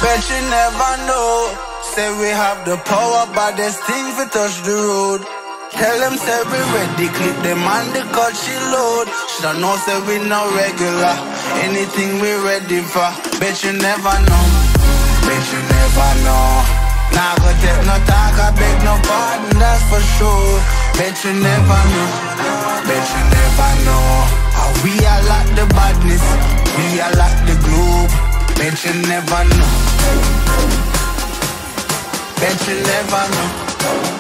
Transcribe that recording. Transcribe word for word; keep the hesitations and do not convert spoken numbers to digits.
Bet you never know. Say we have the power, but there's things we touch the road. Tell them say we ready, clip them on the cut she load. Shoulda know say we no regular, anything we ready for. Bet you never know, bet you never know. Nah go take no talk, I beg no pardon, that's for sure. Bet you never know, bet you never know. How we are like the badness, we are like the globe. Bet you never know, bet you never know.